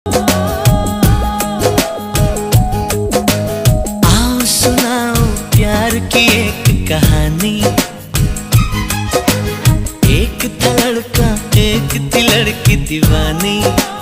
आओ सुनाओ प्यार की एक कहानी। एक था लड़का एक थी लड़की दीवानी।